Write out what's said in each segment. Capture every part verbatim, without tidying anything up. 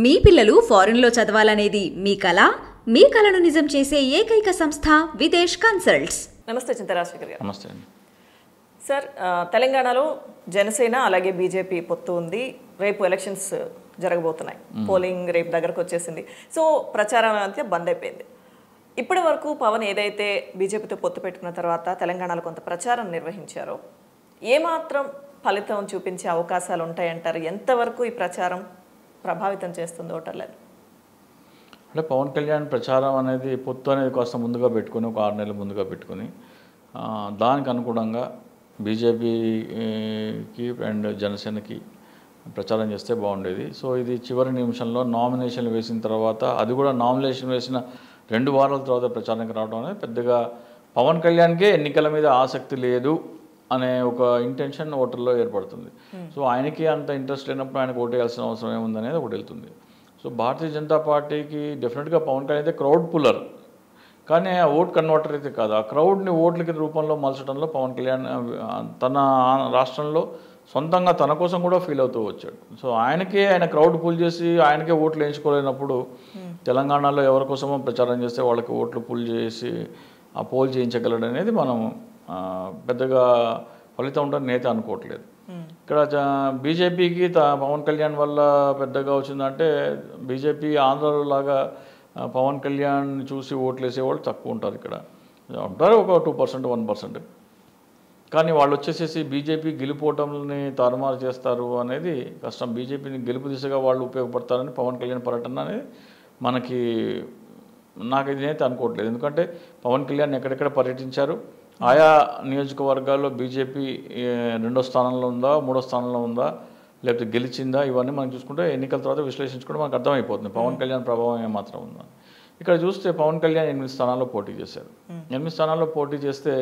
మీ పిల్లలు ఫారెన్లో చదవాలనేది మీ కల మీ కలను నిజం చేసే ఏకైక సంస్థ విదేశ్ కన్సల్ట్స్. నమస్తే చింతరాజశేఖర్ గారు. నమస్తే అండి సార్. తెలంగాణలో జనసేన అలాగే బీజేపీ పొత్తు ఉంది. రేపు ఎలక్షన్స్ జరగబోతున్నాయి. పోలింగ్ రేపు దగ్గరకు వచ్చేసింది. సో ప్రచారం అంతే బంద్ అయిపోయింది. ఇప్పటి వరకు పవన్ ఏదైతే బీజేపీతో పొత్తు పెట్టుకున్న తర్వాత తెలంగాణలో కొంత ప్రచారం నిర్వహించారో ఏమాత్రం ఫలితం చూపించే అవకాశాలు ఉంటాయంటారు? ఎంతవరకు ఈ ప్రచారం ప్రభావితం చేస్తుంది ఓటర్లను? అంటే పవన్ కళ్యాణ్ ప్రచారం అనేది పొత్తు అనేది కాస్త ముందుగా పెట్టుకుని ఒక ఆరు నెలలు ముందుగా పెట్టుకుని దానికి అనుగుణంగా బీజేపీకి అండ్ జనసేనకి ప్రచారం చేస్తే బాగుండేది. సో ఇది చివరి నిమిషంలో నామినేషన్లు వేసిన తర్వాత, అది కూడా నామినేషన్ వేసిన రెండు వారాల తర్వాత ప్రచారానికి రావడం అనేది పెద్దగా పవన్ కళ్యాణ్కే ఎన్నికల మీద ఆసక్తి లేదు అనే ఒక ఇంటెన్షన్ ఓటర్లో ఏర్పడుతుంది. సో ఆయనకి అంత ఇంట్రెస్ట్ లేనప్పుడు ఆయనకు ఓటు వేయాల్సిన అవసరం ఏముందనేది ఒకటి వెళ్తుంది. సో భారతీయ జనతా పార్టీకి డెఫినెట్గా పవన్ కళ్యాణ్ అయితే క్రౌడ్ పుల్లర్, కానీ ఆ ఓట్ కన్వర్టర్ అయితే కాదు. ఆ క్రౌడ్ని ఓట్లకి రూపంలో మలచడంలో పవన్ కళ్యాణ్ తన రాష్ట్రంలో సొంతంగా తన కోసం కూడా ఫీల్ అవుతూ వచ్చాడు. సో ఆయనకే ఆయన క్రౌడ్ పుల్ చేసి ఆయనకే ఓట్లు వేయించుకోలేనప్పుడు తెలంగాణలో ఎవరి కోసమో ప్రచారం చేస్తే వాళ్ళకి ఓట్లు పుల్ చేసి ఆ పోల్ చేయించగలడు అనేది మనం పెద్దగా ఫలితం ఉంటుందని నేత అనుకోవట్లేదు. ఇక్కడ బీజేపీకి పవన్ కళ్యాణ్ వల్ల పెద్దగా వచ్చిందంటే, బీజేపీ ఆంధ్రలో లాగా పవన్ కళ్యాణ్ చూసి ఓట్లు వేసేవాళ్ళు తక్కువ ఉంటారు. ఇక్కడ ఉంటారు ఒక టూ పర్సెంట్ వన్ పర్సెంట్ కానీ వాళ్ళు వచ్చేసేసి బీజేపీ గెలుపోవటంని తారుమారు చేస్తారు అనేది కష్టం. బీజేపీని గెలుపు దిశగా వాళ్ళు ఉపయోగపడతారని పవన్ కళ్యాణ్ పర్యటన అనేది మనకి నాకు ఇదైతే అనుకోవట్లేదు. ఎందుకంటే పవన్ కళ్యాణ్ ఎక్కడెక్కడ పర్యటించారు, ఆయా నియోజకవర్గాల్లో బీజేపీ రెండో స్థానంలో ఉందా, మూడో స్థానంలో ఉందా, లేకపోతే గెలిచిందా, ఇవన్నీ మనం చూసుకుంటే ఎన్నికల తర్వాత విశ్లేషించుకుంటే మనకు అర్థమైపోతుంది పవన్ కళ్యాణ్ ప్రభావం ఏమాత్రం ఉందా. ఇక్కడ చూస్తే పవన్ కళ్యాణ్ ఎనిమిది స్థానాల్లో పోటీ చేశారు. ఎనిమిది స్థానాల్లో పోటీ చేస్తే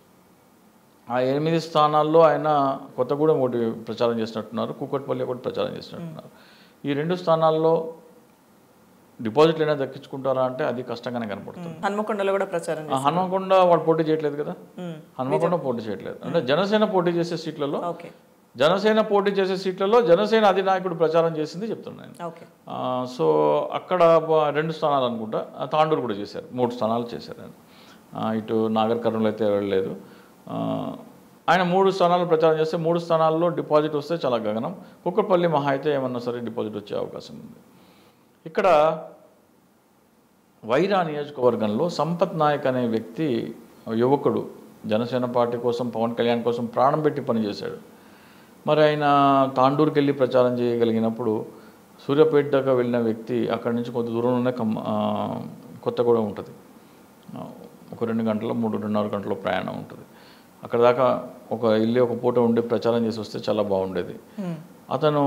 ఆ ఎనిమిది స్థానాల్లో ఆయన కొత్తగూడెం ఒకటి ప్రచారం చేసినట్టున్నారు, కూకట్పల్లి ఒకటి ప్రచారం చేసినట్టున్నారు. ఈ రెండు స్థానాల్లో డిపాజిట్లు అయినా దక్కించుకుంటారా అంటే అది కష్టంగానే కనపడుతుంది. హన్మకొండలో కూడా ప్రచారం, హన్మకొండ వాడు పోటీ చేయట్లేదు కదా, హన్మకొండ పోటీ చేయట్లేదు. అంటే జనసేన పోటీ చేసే సీట్లలో జనసేన పోటీ చేసే సీట్లలో జనసేన అధినాయకుడు ప్రచారం చేసింది చెప్తున్నాను. సో అక్కడ రెండు స్థానాలు అనుకుంటా, తాండూరు కూడా చేశారు, మూడు స్థానాలు చేశారు ఆయన. ఇటు నాగర్ కర్నూలు అయితే వెళ్ళలేదు. ఆయన మూడు స్థానాలు ప్రచారం చేస్తే మూడు స్థానాల్లో డిపాజిట్ వస్తే చాలా గగనం. కుక్కపల్లి మహా అయితే ఏమన్నా సరే డిపాజిట్ వచ్చే అవకాశం ఉంది. ఇక్కడ వైరా నియోజకవర్గంలో సంపత్ నాయక్ అనే వ్యక్తి, యువకుడు, జనసేన పార్టీ కోసం పవన్ కళ్యాణ్ కోసం ప్రాణం పెట్టి పనిచేశాడు. మరి ఆయన తాండూరుకి వెళ్ళి ప్రచారం చేయగలిగినప్పుడు సూర్యాపేట దాకా వెళ్ళిన వ్యక్తి అక్కడి నుంచి కొంత దూరంలోనే కమ్ కొత్తగూడెం ఉంటుంది, ఒక రెండు గంటల మూడు రెండున్నర గంటల ప్రయాణం ఉంటుంది. అక్కడ దాకా ఒక ఇల్లు ఒక పూట ఉండి ప్రచారం చేసి వస్తే చాలా బాగుండేది. అతను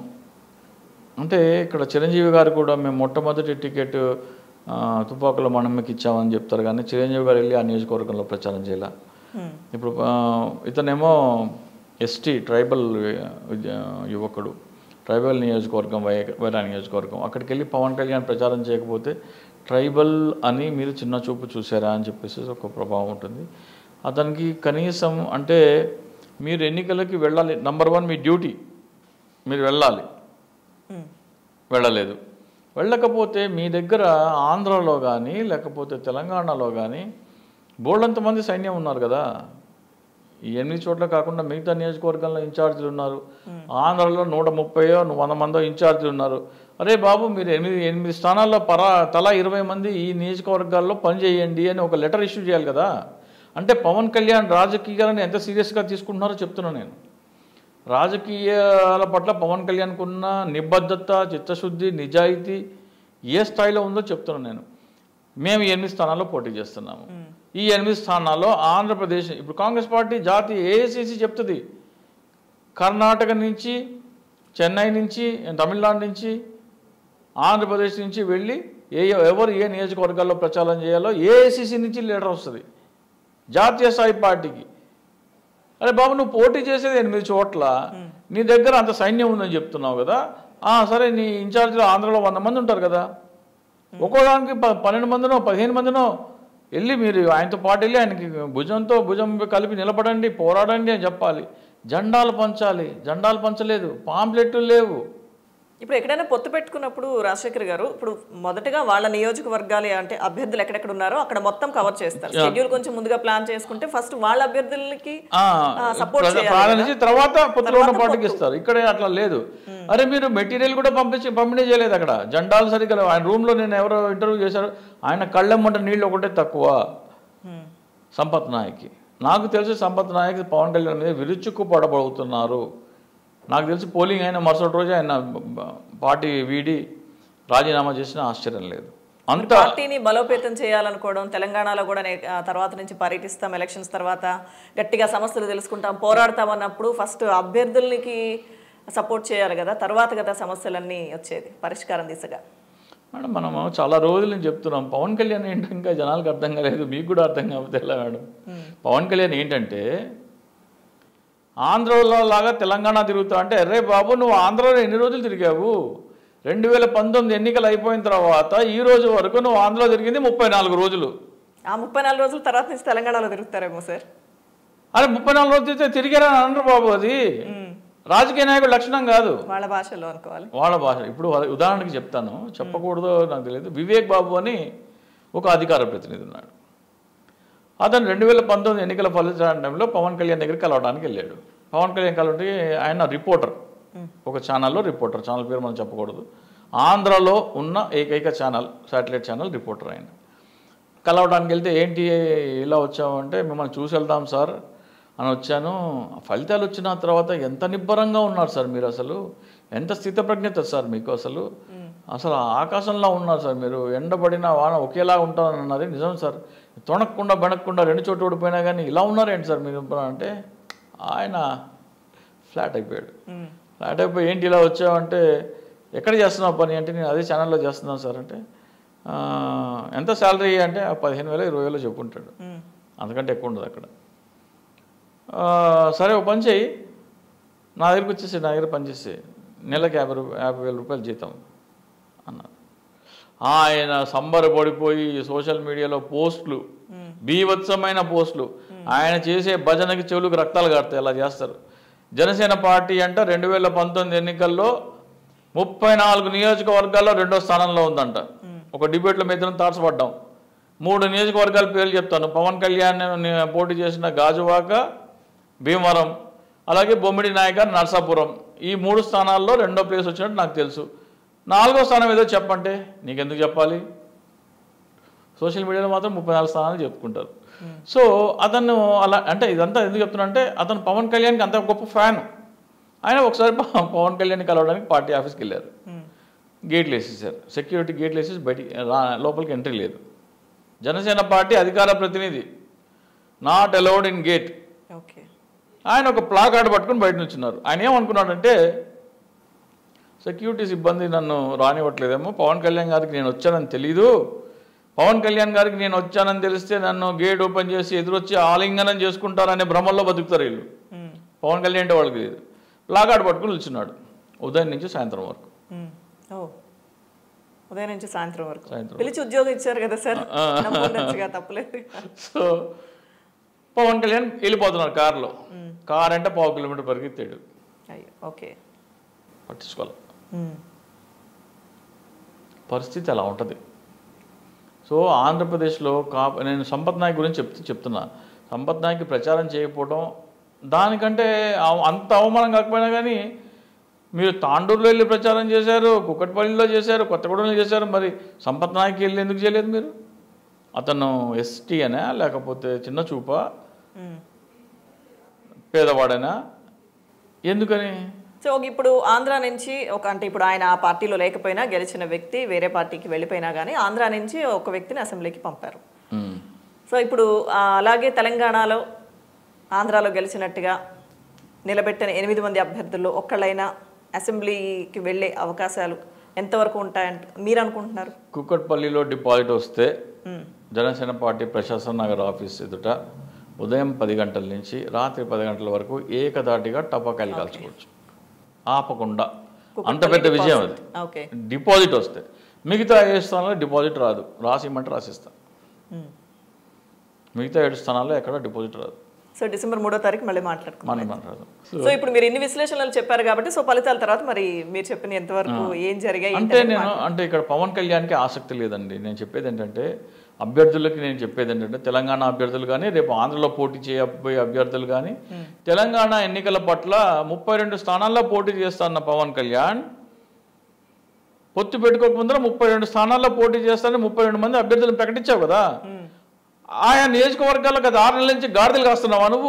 అంటే ఇక్కడ చిరంజీవి గారు కూడా మేము మొట్టమొదటి టికెట్ తుపాకుల మణమ్మకి ఇచ్చామని చెప్తారు, కానీ చిరంజీవి గారు వెళ్ళి ఆ నియోజకవర్గంలో ప్రచారం చేయాల. ఇప్పుడు ఇతనేమో ఎస్టీ ట్రైబల్ యువకుడు, ట్రైబల్ నియోజకవర్గం వై వైరా నియోజకవర్గం, అక్కడికి వెళ్ళి పవన్ కళ్యాణ్ ప్రచారం చేయకపోతే ట్రైబల్ అని మీరు చిన్న చూపు చూసారా అని చెప్పేసి ఒక ప్రభావం ఉంటుంది. అతనికి కనీసం అంటే మీరు ఎన్నికలకి వెళ్ళాలి, నంబర్ వన్ మీ డ్యూటీ, మీరు వెళ్ళాలి, వెళ్ళలేదు. వెళ్ళకపోతే మీ దగ్గర ఆంధ్రలో కానీ లేకపోతే తెలంగాణలో కానీ బోల్డంతమంది సైన్యం ఉన్నారు కదా. ఈ ఎనిమిది చోట్ల కాకుండా మిగతా నియోజకవర్గంలో ఇన్ఛార్జీలు ఉన్నారు. ఆంధ్రలో నూట ముప్పయో వంద మందో ఇన్ఛార్జీలు ఉన్నారు. అరే బాబు, మీరు ఎనిమిది ఎనిమిది స్థానాల్లో పరా తలా ఇరవై మంది ఈ నియోజకవర్గాల్లో పనిచేయండి అని ఒక లెటర్ ఇష్యూ చేయాలి కదా. అంటే పవన్ కళ్యాణ్ రాజకీయాలను ఎంత సీరియస్గా తీసుకుంటున్నారో చెప్తున్నాను నేను. రాజకీయాల పట్ల పవన్ కళ్యాణ్కు ఉన్న నిబద్ధత, చిత్తశుద్ధి, నిజాయితీ ఏ స్థాయిలో ఉందో చెప్తున్నాను నేను. మేము ఎనిమిది స్థానాల్లో పోటీ చేస్తున్నాము. ఈ ఎనిమిది స్థానాల్లో ఆంధ్రప్రదేశ్, ఇప్పుడు కాంగ్రెస్ పార్టీ జాతీయ ఏఐసిసి చెప్తుంది, కర్ణాటక నుంచి, చెన్నై నుంచి, తమిళనాడు నుంచి, ఆంధ్రప్రదేశ్ నుంచి వెళ్ళి ఏ ఎవరు ఏ నియోజకవర్గాల్లో ప్రచారం చేయాలో ఏఐసిసి నుంచి లీడర్ వస్తుంది జాతీయ స్థాయి పార్టీకి. అరే బాబు, నువ్వు పోటీ చేసేది ఎనిమిది చోట్ల, నీ దగ్గర అంత సైన్యం ఉందని చెప్తున్నావు కదా. సరే, నీ ఇన్ఛార్జ్లో ఆంధ్రలో వంద మంది ఉంటారు కదా, ఒక్కోదానికి ప పన్నెండు మందినో పదిహేను మందినో వెళ్ళి మీరు ఆయనతో పాటు వెళ్ళి ఆయనకి భుజంతో భుజం కలిపి నిలబడండి, పోరాడండి అని చెప్పాలి. జెండాలు పంచాలి, జెండాలు పంచలేదు, పాంప్లెట్లు లేవు. ఇప్పుడు ఎక్కడైనా పొత్తు పెట్టుకున్నప్పుడు రాజశేఖర్ గారు ఇప్పుడు మొదటగా వాళ్ళ నియోజకవర్గాలు అంటే అభ్యర్థులు ఎక్కడెక్కడ ఉన్నారో అక్కడ మొత్తం కవర్ చేస్తారు. షెడ్యూల్ కొంచెం ముందుగా ప్లాన్ చేసుకుంటే ఫస్ట్ వాళ్ళ అభ్యర్థులకి సపోర్ట్ చేయాలి, తర్వాత పొత్తులో ఉన్న పార్టీకి ఇస్తారు. ఇక్కడే అట్లా లేదు. అరే మీరు మెటీరియల్ కూడా పంపించి పంపిణీ చేయలేదు. అక్కడ జెండాలు సరిగ్గా ఆయన రూమ్ లో నేను ఎవరో ఇంటర్వ్యూ చేశారు, ఆయన కళ్ళెమ్మంట నీళ్ళు ఒకటే తక్కువ సంపత్ నాయక్కి. నాకు తెలిసి సంపత్ నాయక్ పవన్ కళ్యాణ్ మీద విరుచుకు పడబడుతున్నారు. నాకు తెలిసి పోలింగ్ అయిన మరుసటి రోజు ఆయన పార్టీ వీడి రాజీనామా చేసిన ఆశ్చర్యం లేదు. అంత పార్టీని బలోపేతం చేయాలనుకోవడం, తెలంగాణలో కూడా తర్వాత నుంచి పర్యటిస్తాం, ఎలక్షన్స్ తర్వాత గట్టిగా సమస్యలు తెలుసుకుంటాం, పోరాడతాం అన్నప్పుడు ఫస్ట్ అభ్యర్థులకి సపోర్ట్ చేయాలి కదా, తర్వాత కదా సమస్యలన్నీ వచ్చేది పరిష్కారం దిశగా. మేడం మనము చాలా రోజుల నుంచి చెప్తున్నాం పవన్ కళ్యాణ్ ఏంటంటే ఇంకా జనాలకు అర్థం కాలేదు, మీకు కూడా అర్థం కాకపోతే ఎలా మేడం. పవన్ కళ్యాణ్ ఏంటంటే ఆంధ్రలో లాగా తెలంగాణ తిరుగుతా అంటే, అరే బాబు నువ్వు ఆంధ్రలో ఎన్ని రోజులు తిరిగావు? రెండు వేల పంతొమ్మిది ఎన్నికలు అయిపోయిన తర్వాత ఈ రోజు వరకు నువ్వు ఆంధ్రలో తిరిగింది ముప్పై నాలుగు రోజులు. ఆ ముప్పై నాలుగు రోజుల తర్వాత నుంచి తెలంగాణలో తిరుగుతారేమో సార్. అరే ముప్పై నాలుగు రోజులు తిరిగారని అనరు బాబు, అది రాజకీయ నాయకుడు లక్షణం కాదు, వాళ్ళ భాషలో అనుకోవాలి, వాళ్ళ భాష. ఇప్పుడు ఉదాహరణకి చెప్తాను, చెప్పకూడదో నాకు తెలియదు. వివేక్ బాబు అని ఒక అధికార ప్రతినిధి ఉన్నాడు. అతను రెండు వేల పంతొమ్మిది ఎన్నికల ఫలితాల టైంలో పవన్ కళ్యాణ్ దగ్గరికి కలవడానికి వెళ్ళాడు. పవన్ కళ్యాణ్ కలవడానికి ఆయన రిపోర్టర్, ఒక ఛానల్లో రిపోర్టర్, ఛానల్ పేరు మనం చెప్పకూడదు, ఆంధ్రలో ఉన్న ఏకైక ఛానల్, శాటిలైట్ ఛానల్ రిపోర్టర్ ఆయన. కలవడానికి వెళ్తే ఏంటి ఇలా వచ్చామంటే, మిమ్మల్ని చూసి వెళ్దాం సార్ అని వచ్చాను. ఫలితాలు వచ్చిన తర్వాత ఎంత నిబ్బరంగా ఉన్నారు సార్ మీరు, అసలు ఎంత స్థితప్రజ్ఞత సార్ మీకు, అసలు అసలు ఆకాశంలో ఉన్నారు సార్ మీరు, ఎండబడిన వాన ఒకేలా ఉంటారని అన్నది నిజం సార్, తొణక్కుండా బెనక్కుండా రెండు చోట్ల ఓడిపోయినా కానీ ఇలా ఉన్నారేంటి సార్ మీరు అంటే ఆయన ఫ్లాట్ అయిపోయాడు. ఫ్లాట్ అయిపోయి ఏంటి ఇలా వచ్చావంటే, ఎక్కడ చేస్తున్నావు పని అంటే, నేను అదే ఛానల్లో చేస్తున్నాను సార్ అంటే, ఎంత శాలరీ అంటే పదిహేను వేలు ఇరవై వేలు చెప్పుకుంటాడు, అంతకంటే ఎక్కువ ఉండదు అక్కడ. సరే ఒక పని చేయి, నా దగ్గరికి వచ్చేసి నా దగ్గర పనిచేసి నెలకు యాభై రూపాయ యాభై వేల రూపాయలు జీతం అన్నారు. ఆయన సంబరపడిపోయి సోషల్ మీడియాలో పోస్టులు, బీభత్సమైన పోస్టులు, ఆయన చేసే భజనకి చెవులకు రక్తాలు కారుతాయి, అలా చేస్తారు. జనసేన పార్టీ అంట రెండు వేల పంతొమ్మిది ఎన్నికల్లో ముప్పై నాలుగు నియోజకవర్గాల్లో రెండో స్థానంలో ఉందంట. ఒక డిబేట్లో మీద తారసపడ్డాం. మూడు నియోజకవర్గాల పేర్లు చెప్తాను. పవన్ కళ్యాణ్ పోటీ చేసిన గాజువాక, భీమవరం, అలాగే బొమ్మిడి నాయక, నర్సాపురం, ఈ మూడు స్థానాల్లో రెండో ప్లేస్ వచ్చినట్టు నాకు తెలుసు. నాలుగో స్థానం ఏదో చెప్పంటే నీకెందుకు చెప్పాలి? సోషల్ మీడియాలో మాత్రం ముప్పై నాలుగు స్థానాలు చెప్పుకుంటారు. సో అతను అలా అంటే ఇదంతా ఎందుకు చెప్తున్నా అంటే, అతను పవన్ కళ్యాణ్కి అంత గొప్ప ఫ్యాన్. ఆయన ఒకసారి పవన్ కళ్యాణ్ కలవడానికి పార్టీ ఆఫీస్కి వెళ్ళారు. గేట్లు వేసేసారు, సెక్యూరిటీ గేట్లు వేసేసి బయటికి లోపలికి ఎంట్రీ లేదు. జనసేన పార్టీ అధికార ప్రతినిధి, not allowed in gate. Okay, ఆయన ఒక ప్లాకార్డు పట్టుకుని బయట నుంచున్నారు. ఆయన ఏమనుకున్నాడంటే, సెక్యూరిటీ సిబ్బంది నన్ను రానివ్వట్లేదేమో, పవన్ కళ్యాణ్ గారికి నేను వచ్చానని తెలీదు, పవన్ కళ్యాణ్ గారికి నేను వచ్చానని తెలిస్తే నన్ను గేట్ ఓపెన్ చేసి ఎదురొచ్చి ఆలింగనం చేసుకుంటారనే భ్రమల్లో బతుకుతారు వీళ్ళు. పవన్ కళ్యాణ్ అంటే వాళ్ళకి లేదు. ప్లాకార్డు పట్టుకుని నిల్చున్నాడు ఉదయం నుంచి సాయంత్రం వరకు. ఉదయం నుంచి సాయంత్రం వరకు పిలిచి ఉద్యోగం ఇచ్చారు కదా సార్, తప్పలేదు. సో పవన్ కళ్యాణ్ వెళ్ళిపోతున్నారు కారులో. కార్ అంటే పావు కిలోమీటర్ పరిగెత్తాడు. ఓకే, పట్టించుకోవాలి. పరిస్థితి అలా ఉంటుంది. సో ఆంధ్రప్రదేశ్లో కా నేను సంపత్ నాయక్ గురించి చెప్తూ చెప్తున్నా సంపత్ నాయక్ ప్రచారం చేయకపోవడం దానికంటే అంత అవమానం కాకపోయినా కానీ, మీరు తాండూరులో వెళ్ళి ప్రచారం చేశారు, కుక్కట్పల్లిలో చేశారు, కొత్తగూడెంలో చేశారు, మరి సంపత్ నాయక్ వెళ్ళి ఎందుకు చేయలేదు మీరు? అతను ఎస్టీ అనా లేకపోతే చిన్న చూపా, పేదవాడైనా, ఎందుకని? సో ఇప్పుడు ఆంధ్ర నుంచి ఒక అంటే ఇప్పుడు ఆయన ఆ పార్టీలో లేకపోయినా గెలిచిన వ్యక్తి వేరే పార్టీకి వెళ్ళిపోయినా కానీ ఆంధ్ర నుంచి ఒక వ్యక్తిని అసెంబ్లీకి పంపారు. సో ఇప్పుడు అలాగే తెలంగాణలో ఆంధ్రాలో గెలిచినట్టుగా నిలబెట్టిన ఎనిమిది మంది అభ్యర్థుల్లో ఒక్కళ్ళైనా అసెంబ్లీకి వెళ్ళే అవకాశాలు ఎంతవరకు ఉంటాయంట మీరు అనుకుంటున్నారు? కుక్కట్పల్లిలో డిపాజిట్ వస్తే జనసేన పార్టీ ప్రశాసన నగర్ ఆఫీస్ ఎదుట ఉదయం పది గంటల నుంచి రాత్రి పది గంటల వరకు ఏకదాటిగా టపాకాయలు కాల్చుకోవచ్చు ఆపకుండా. అంత పెద్ద విజయం అది. డిపాజిట్ వస్తే మిగతా ఏ స్థానాల్లో డిపాజిట్ రాదు, రాసిమంటే రాసిస్తాం. మిగతా ఏడు స్థానాల్లో ఎక్కడ డిపాజిట్ రాదు. సో డిసెంబర్ మూడో తారీఖు మళ్ళీ మాట్లాడుకుందాం. మనం మాట్లాడదాం. సో ఇప్పుడు మీరు ఇన్ని విశ్లేషణలు చెప్పారు కాబట్టి సో ఫలితాల తర్వాత మరి మీరు చెప్పిన ఎంతవరకు ఏం జరిగాయి అంటే నేను అంటే ఇక్కడ పవన్ కళ్యాణ్కి ఆసక్తి లేదండి. నేను చెప్పేది ఏంటంటే అభ్యర్థులకి నేను చెప్పేది ఏంటంటే తెలంగాణ అభ్యర్థులు కానీ రేపు ఆంధ్రలో పోటీ చేయబోయే అభ్యర్థులు కానీ తెలంగాణ ఎన్నికల పట్ల ముప్పై రెండు స్థానాల్లో పోటీ చేస్తాన్న పవన్ కళ్యాణ్ పొత్తు పెట్టుకోకముందర ముప్పై రెండు స్థానాల్లో పోటీ చేస్తానని ముప్పై రెండు మంది అభ్యర్థులను ప్రకటించావు కదా. ఆయా నియోజకవర్గాల్లో గత ఆరు నెలల నుంచి గాడిదలు కాస్తున్నావా నువ్వు?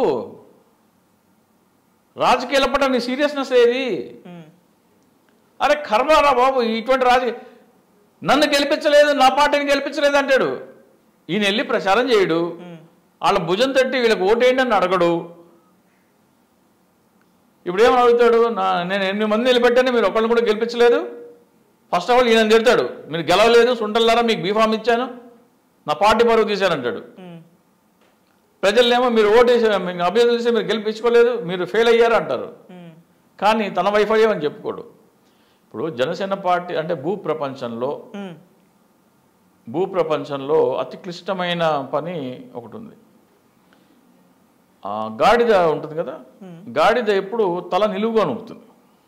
రాజకీయాల పట్ల నీ సీరియస్నెస్ ఏది? అరే కర్మారా బాబు, ఇటువంటి రాజకీయ నన్ను గెలిపించలేదు, నా పార్టీని గెలిపించలేదు అంటాడు. ఈయన వెళ్ళి ప్రచారం చేయడు, వాళ్ళ భుజం తట్టి వీళ్ళకి ఓటేయండి అని అడగడు. ఇప్పుడు ఏమని అడుగుతాడు? నా నేను ఎనిమిది మంది నిలబెట్టాను, మీరు ఒకళ్ళు కూడా గెలిపించలేదు. ఫస్ట్ ఆఫ్ ఆల్ ఈయన తిడతాడు, మీరు గెలవలేదు సుంటల్లారా, మీకు బీఫామ్ ఇచ్చాను, నా పార్టీ పరువు తీశానంటాడు. ప్రజలనేమో మీరు ఓటేసి మీకు అభ్యర్థులు చేసి మీరు గెలిపించుకోలేదు, మీరు ఫెయిల్ అయ్యారు అంటారు. కానీ తన వైఫల్యం అని చెప్పుకోడు. ఇప్పుడు జనసేన పార్టీ అంటే భూ ప్రపంచంలో భూ ప్రపంచంలో అతి క్లిష్టమైన పని ఒకటి ఉంది. గాడిద ఉంటుంది కదా, గాడిద ఎప్పుడు తల నిలువుగా ఊపుతుంది.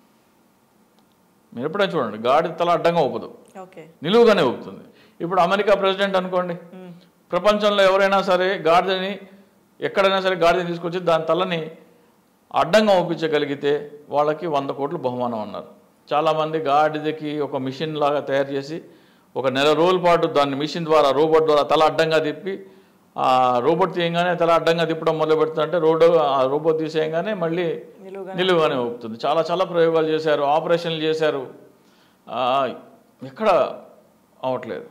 మీరు ఎప్పుడైనా చూడండి, గాడిద తల అడ్డంగా ఊపదు, నిలువుగానే ఊపుతుంది. ఇప్పుడు అమెరికా ప్రెసిడెంట్ అనుకోండి, ప్రపంచంలో ఎవరైనా సరే గాడిదని ఎక్కడైనా సరే గాడిదని తీసుకొచ్చి దాని తలని అడ్డంగా ఊపించగలిగితే వాళ్ళకి వంద కోట్లు బహుమానం అన్నారు. చాలామంది గాడిదకి ఒక మిషన్ లాగా తయారు చేసి ఒక నెల రోజుల పాటు దాన్ని మిషన్ ద్వారా రోబోట్ ద్వారా తల అడ్డంగా తిప్పి ఆ రోబోట్ తీయగానే తల అడ్డంగా తిప్పడం మొదలు పెడుతుందంటే రోడ్డు ఆ రోబోట్ తీసేయగానే మళ్ళీ నిలువుగానే ఊపుతుంది. చాలా చాలా ప్రయోగాలు చేశారు, ఆపరేషన్లు చేశారు, ఎక్కడ అవ్వట్లేదు.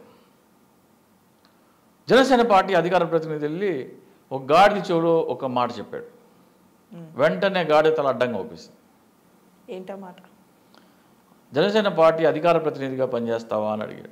జనసేన పార్టీ అధికార ప్రతినిధి వెళ్ళి ఒక గాడిద చెవులో ఒక మాట చెప్పాడు, వెంటనే గాడిద తల అడ్డంగా ఊపిస్తుంది. ఏంటా మాట? జనసేన పార్టీ అధికార ప్రతినిధిగా పనిచేస్తావా అని అడిగాడు.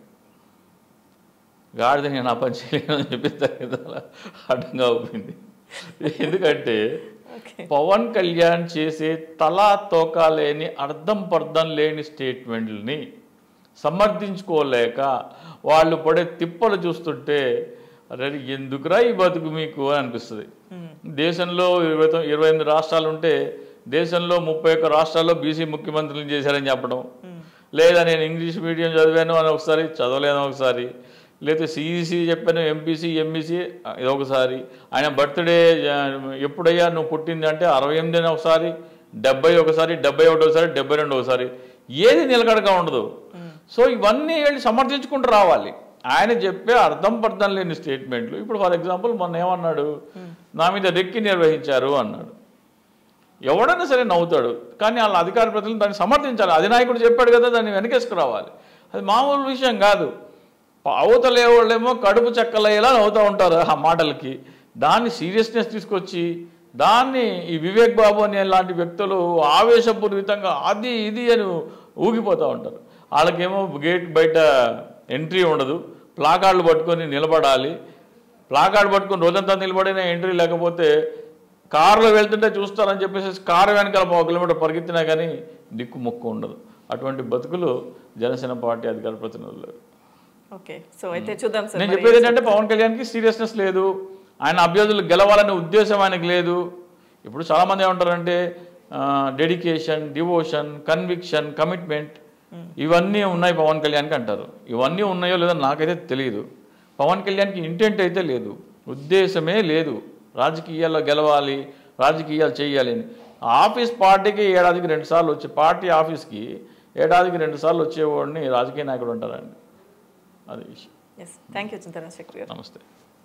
గాడిద నేను ఆ పని చేయలేను అని చెప్పిస్తాను, అడ్డంగా ఊపింది. ఎందుకంటే పవన్ కళ్యాణ్ చేసే తలా తోకా లేని అర్థం పర్థం లేని స్టేట్మెంట్లని సమర్థించుకోలేక వాళ్ళు పడే తిప్పలు చూస్తుంటే అరే ఎందుకురా ఈ బతుకు మీకు అని అనిపిస్తుంది. దేశంలో ఇరవై ఇరవై ఎనిమిది రాష్ట్రాలు ఉంటే దేశంలో ముప్పై ఒక్క రాష్ట్రాల్లో బీసీ ముఖ్యమంత్రులు చేశారని చెప్పడం, లేదా నేను ఇంగ్లీష్ మీడియం చదివాను అని ఒకసారి, చదవలేను ఒకసారి, లేకపోతే సిఈసి చెప్పాను, ఎంపీసీ ఎంఈసీ ఇది ఒకసారి, ఆయన బర్త్డే ఎప్పుడయ్యా నువ్వు పుట్టింది అంటే అరవై ఎనిమిది అని ఒకసారి, డెబ్బై ఒకసారి, డెబ్బై ఒకటోసారి, డెబ్బై రెండు ఒకసారి, ఏది నిలకడగా ఉండదు. సో ఇవన్నీ వెళ్ళి సమర్థించుకుంటూ రావాలి. ఆయన చెప్పే అర్థం పర్థం లేని స్టేట్మెంట్లు. ఇప్పుడు ఫర్ ఎగ్జాంపుల్ మొన్న ఏమన్నాడు, నా మీద రెక్కి నిర్వహించారు అన్నాడు. ఎవడైనా సరే నవ్వుతాడు, కానీ వాళ్ళ అధికార ప్రతినిధులు దాన్ని సమర్థించాలి. అధినాయకుడు చెప్పాడు కదా, దాన్ని వెనకేసుకురావాలి. అది మామూలు విషయం కాదు. అవతలే వాళ్ళేమో కడుపు చెక్కలయ్యేలా నవ్వుతూ ఉంటారు ఆ మాటలకి. దాన్ని సీరియస్నెస్ తీసుకొచ్చి దాన్ని ఈ వివేక్ బాబు అనే లాంటి వ్యక్తులు ఆవేశపూరితంగా అది ఇది అని ఊగిపోతూ ఉంటారు. వాళ్ళకేమో గేట్ బయట ఎంట్రీ ఉండదు, ప్లాకార్డులు పట్టుకొని నిలబడాలి. ప్లాకార్డు పట్టుకొని రోజంతా నిలబడిన ఎంట్రీ లేకపోతే కారులో వెళ్తుంటే చూస్తారని చెప్పేసి కారు వెనకాల ఒక కిలోమీటర్ పరిగెత్తినా కానీ దిక్కు మొక్కు ఉండదు. అటువంటి బతుకులు జనసేన పార్టీ అధికార ప్రతినిధులు. ఓకే, సో అయితే చూద్దాం సార్. నేను చెప్పేది ఏంటంటే పవన్ కళ్యాణ్కి సీరియస్నెస్ లేదు, ఆయన అభ్యర్థులు గెలవాలనే ఉద్దేశం ఆయనకు లేదు. ఇప్పుడు చాలామంది ఏమంటారంటే డెడికేషన్, డివోషన్, కన్విక్షన్, కమిట్మెంట్ ఇవన్నీ ఉన్నాయి పవన్ కళ్యాణ్కి అంటారు. ఇవన్నీ ఉన్నాయో లేదో నాకైతే తెలియదు. పవన్ కళ్యాణ్కి ఇంటెంట్ అయితే లేదు, ఉద్దేశమే లేదు రాజకీయాల్లో గెలవాలి, రాజకీయాలు చేయాలి అని. ఆఫీస్ పార్టీకి ఏడాదికి రెండు సార్లు వచ్చే పార్టీ ఆఫీస్కి ఏడాదికి రెండు సార్లు వచ్చేవాడిని రాజకీయ నాయకుడు అంటారండి. అది విషయం. థ్యాంక్ యూ చింతరాజ్ శెట్టి గారు. నమస్తే.